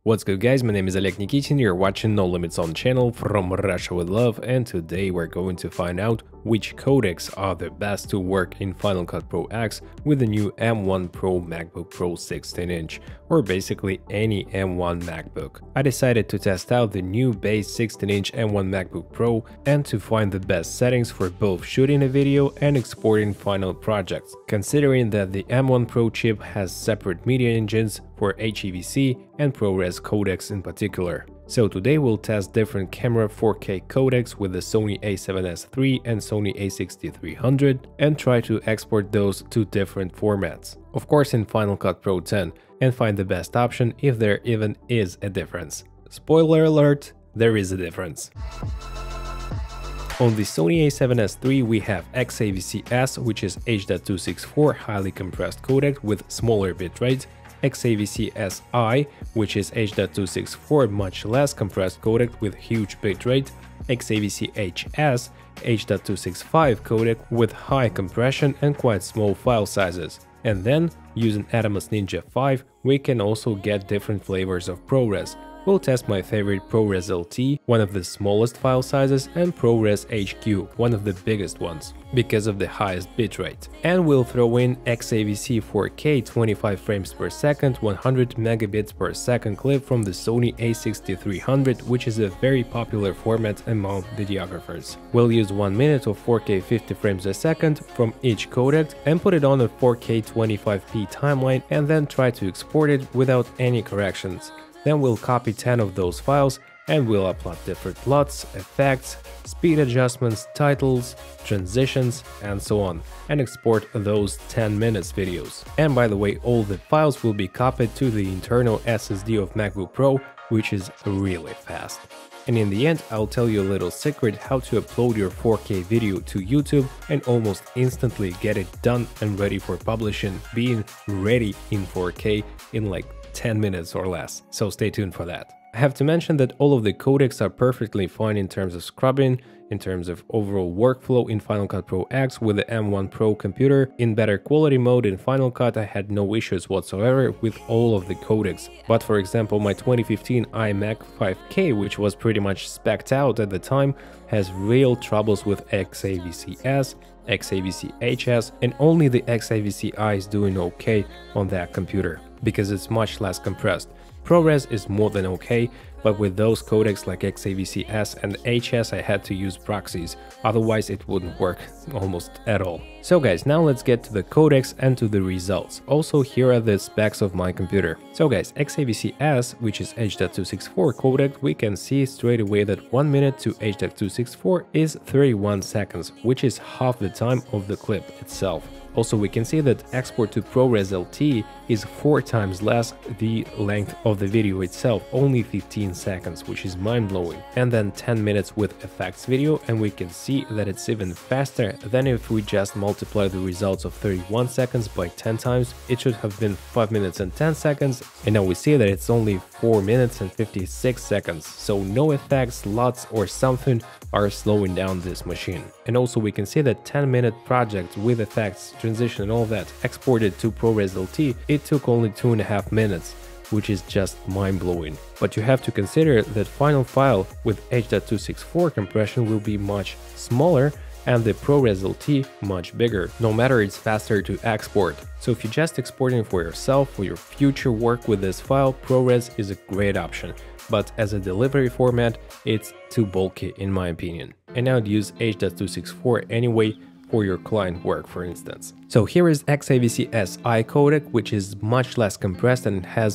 What's good guys, my name is Oleg Nikitin, you're watching No Limits On channel from Russia with Love, and today we're going to find out which codecs are the best to work in Final Cut Pro X with the new M1 Pro MacBook Pro 16-inch, or basically any M1 MacBook. I decided to test out the new base 16-inch M1 MacBook Pro and to find the best settings for both shooting a video and exporting final projects, considering that the M1 Pro chip has separate media engines for XAVC and ProRes codecs in particular. So today we'll test different camera 4K codecs with the Sony a7S III and Sony a6300 and try to export those to different formats, of course in Final Cut Pro 10, and find the best option if there even is a difference. Spoiler alert, there is a difference. On the Sony a7S III we have XAVC S, which is H.264 highly compressed codec with smaller bitrate, XAVC S-I, which is H.264 much less compressed codec with huge bitrate, XAVC HS, H.265 codec with high compression and quite small file sizes. And then, using Atomos Ninja 5, we can also get different flavors of ProRes. We'll test my favorite ProRes LT, one of the smallest file sizes, and ProRes HQ, one of the biggest ones, because of the highest bitrate. And we'll throw in XAVC 4K 25 frames per second, 100 megabits per second clip from the Sony a6300, which is a very popular format among videographers. We'll use 1 minute of 4K 50 frames a second from each codec and put it on a 4K 25p timeline and then try to export it without any corrections. Then we'll copy 10 of those files and we'll upload different LUTs, effects, speed adjustments, titles, transitions, and so on, and export those 10 minutes videos. And by the way, all the files will be copied to the internal SSD of MacBook Pro, which is really fast. And in the end, I'll tell you a little secret how to upload your 4K video to YouTube and almost instantly get it done and ready for publishing, being ready in 4K in like 10 minutes or less, so stay tuned for that. I have to mention that all of the codecs are perfectly fine in terms of scrubbing, in terms of overall workflow in Final Cut Pro X with the M1 Pro computer. In better quality mode in Final Cut I had no issues whatsoever with all of the codecs, but for example my 2015 iMac 5K, which was pretty much specced out at the time, has real troubles with XAVC S, XAVC HS, and only the XAVC I is doing okay on that computer, because it's much less compressed. ProRes is more than okay, but with those codecs like XAVC S and HS I had to use proxies, otherwise it wouldn't work almost at all. So guys, now let's get to the codecs and to the results. Also, here are the specs of my computer. So guys, XAVC S, which is H.264 codec, we can see straight away that 1 minute to H.264 is 31 seconds, which is half the time of the clip itself. Also, we can see that export to ProRes LT is 4 times less the length of the video itself, only 15 seconds, which is mind-blowing. And then 10 minutes with effects video, and we can see that it's even faster than if we just multiply the results of 31 seconds by 10 times. It should have been 5 minutes and 10 seconds, and now we see that it's only 4 minutes and 56 seconds, so no effects, LUTs or something are slowing down this machine. And also we can see that 10-minute project with effects, transition and all that exported to ProRes LT, it took only 2.5 minutes, which is just mind-blowing. But you have to consider that final file with H.264 compression will be much smaller and the ProRes LT much bigger, no matter it's faster to export. So if you're just exporting for yourself, for your future work with this file, ProRes is a great option. But as a delivery format, it's too bulky in my opinion. And I'd use H.264 anyway for your client work, for instance. So here is XAVC S-I codec, which is much less compressed and has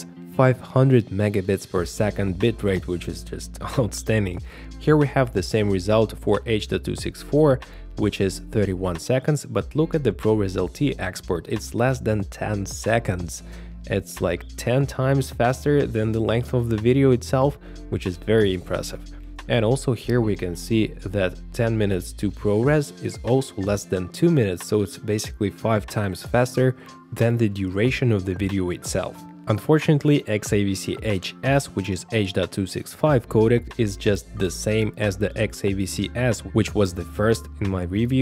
500 megabits per second bitrate, which is just outstanding. Here we have the same result for H.264, which is 31 seconds, but look at the ProRes LT export, it's less than 10 seconds. It's like 10 times faster than the length of the video itself, which is very impressive. And also here we can see that 10 minutes to ProRes is also less than 2 minutes, so it's basically 5 times faster than the duration of the video itself. Unfortunately, XAVC HS, which is H.265 codec, is just the same as the XAVC S, which was the first in my review,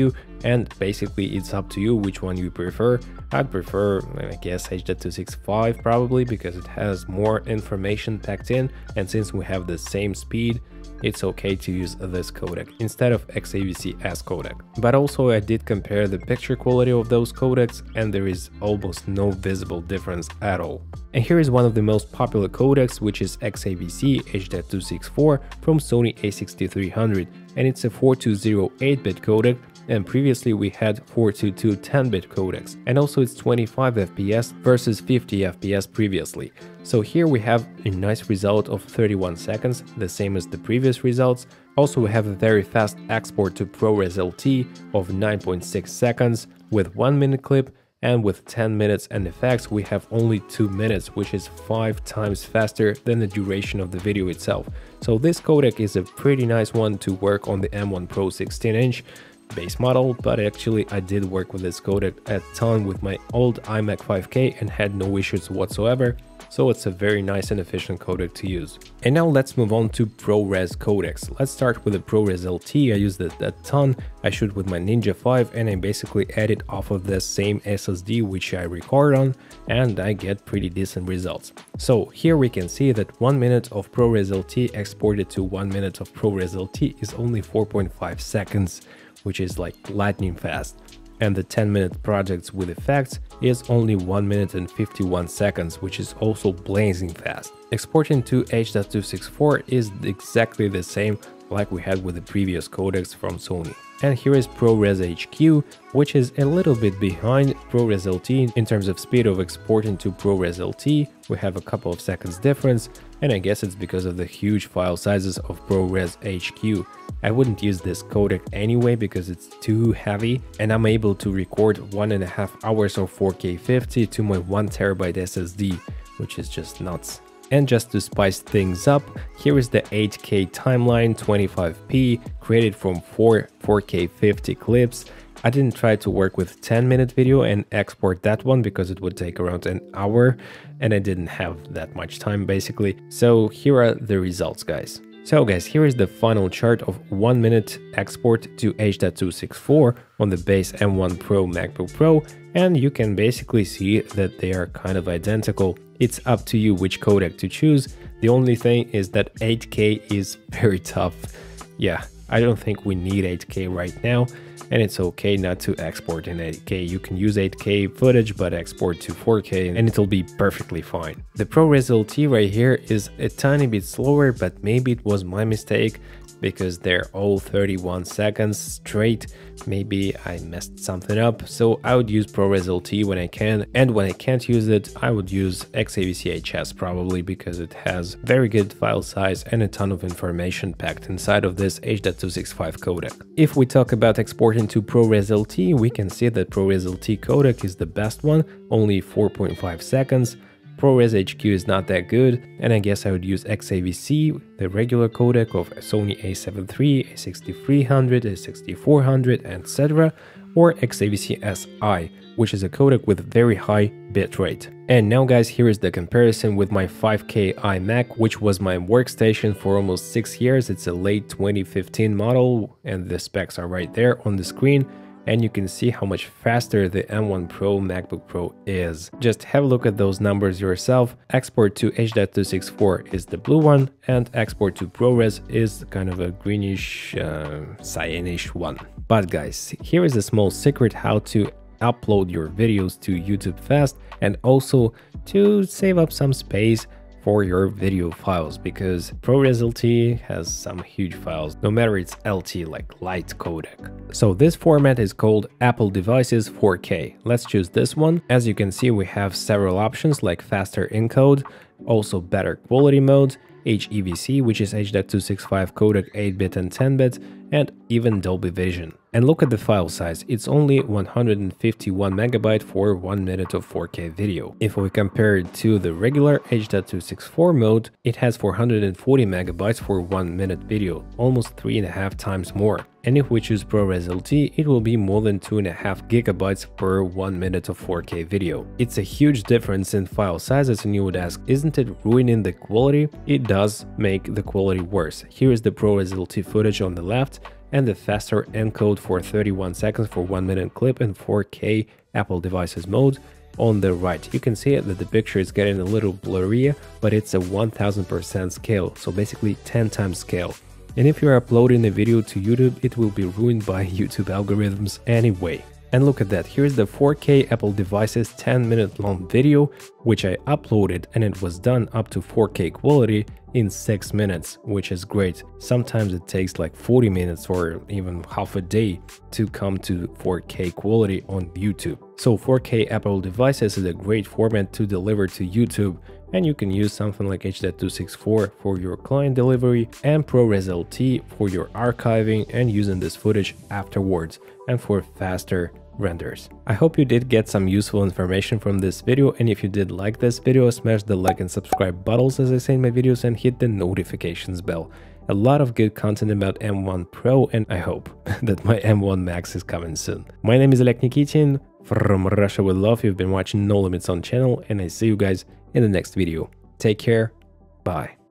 and basically it's up to you which one you prefer. I'd prefer, I guess, H.265 probably, because it has more information packed in, and since we have the same speed, it's okay to use this codec instead of XAVC S codec. But also I did compare the picture quality of those codecs, and there is almost no visible difference at all. And here is one of the most popular codecs, which is XAVC H.264 from Sony a6300, and it's a 420 8-bit codec, and previously we had 422 10-bit codecs, and also it's 25 FPS versus 50 FPS previously. So here we have a nice result of 31 seconds, the same as the previous results. Also we have a very fast export to ProRes LT of 9.6 seconds with 1 minute clip, and with 10 minutes and effects we have only 2 minutes, which is 5 times faster than the duration of the video itself. So this codec is a pretty nice one to work on the M1 Pro 16-inch base model, but actually I did work with this codec a ton with my old iMac 5K and had no issues whatsoever, so it's a very nice and efficient codec to use. And now let's move on to ProRes codecs. Let's start with the ProRes LT. I used it a ton. I shoot with my Ninja 5 and I basically edit off of the same SSD which I record on, and I get pretty decent results. So here we can see that 1 minute of ProRes LT exported to 1 minute of ProRes LT is only 4.5 seconds, which is like lightning fast. And the 10-minute projects with effects is only 1 minute and 51 seconds, which is also blazing fast. Exporting to H.264 is exactly the same like we had with the previous codecs from Sony. And here is ProRes HQ, which is a little bit behind ProRes LT in terms of speed of exporting to ProRes LT. We have a couple of seconds difference, and I guess it's because of the huge file sizes of ProRes HQ. I wouldn't use this codec anyway because it's too heavy, and I'm able to record 1.5 hours of 4K 50 to my 1TB SSD, which is just nuts. And just to spice things up, here is the 8K timeline 25p created from 4K 50 clips. I didn't try to work with 10-minute video and export that one because it would take around an hour and I didn't have that much time basically. So here are the results, guys. So guys, here is the final chart of 1 minute export to H.264 on the base M1 Pro MacBook Pro, and you can basically see that they are kind of identical. It's up to you which codec to choose. The only thing is that 8K is very tough. Yeah, I don't think we need 8K right now, and it's okay not to export in 8K. You can use 8K footage but export to 4K and it'll be perfectly fine. The ProRes LT right here is a tiny bit slower, but maybe it was my mistake because they're all 31 seconds straight. Maybe I messed something up, so I would use ProRes LT when I can, and when I can't use it, I would use XAVC HS probably because it has very good file size and a ton of information packed inside of this H.265 codec. If we talk about exporting to ProRes LT, we can see that ProRes LT codec is the best one, only 4.5 seconds. ProRes HQ is not that good, and I guess I would use XAVC, the regular codec of Sony a7 III, a6300, a6400, etc., or XAVC S-I, which is a codec with very high bitrate. And now guys, here is the comparison with my 5K iMac, which was my workstation for almost 6 years. It's a late 2015 model, and the specs are right there on the screen. And you can see how much faster the M1 Pro MacBook Pro is. Just have a look at those numbers yourself. Export to H.264 is the blue one, and export to ProRes is kind of a greenish, cyanish one. But guys, here is a small secret how to upload your videos to YouTube fast, and also to save up some space for your video files, because ProRes LT has some huge files, no matter it's LT like light codec. So this format is called Apple Devices 4K. Let's choose this one. As you can see, we have several options like faster encode, also better quality mode, HEVC, which is H.265 codec 8-bit and 10-bit, and even Dolby Vision. And look at the file size, it's only 151 MB for 1 minute of 4K video. If we compare it to the regular H.264 mode, it has 440 MB for 1 minute video, almost 3.5 times more. And if we choose ProRes LT, it will be more than 2.5 GB per 1 minute of 4K video. It's a huge difference in file sizes, and you would ask, isn't it ruining the quality? It does make the quality worse. Here is the ProRes LT footage on the left, and the faster encode for 31 seconds for 1 minute clip in 4K Apple devices mode. On the right, you can see that the picture is getting a little blurrier, but it's a 1000% scale, so basically 10 times scale. And if you're uploading a video to YouTube, it will be ruined by YouTube algorithms anyway. And look at that, here's the 4K Apple devices 10-minute long video, which I uploaded, and it was done up to 4K quality in 6 minutes, which is great. Sometimes it takes like 40 minutes or even half a day to come to 4K quality on YouTube. So 4K Apple devices is a great format to deliver to YouTube, and you can use something like H.264 for your client delivery and ProRes LT for your archiving and using this footage afterwards and for faster renders. I hope you did get some useful information from this video, and if you did like this video, smash the like and subscribe buttons as I say in my videos and hit the notifications bell. A lot of good content about M1 Pro, and I hope that my M1 Max is coming soon. My name is Oleg Nikitin from Russia with Love. You've been watching No Limits on channel, and I see you guys in the next video. Take care. Bye.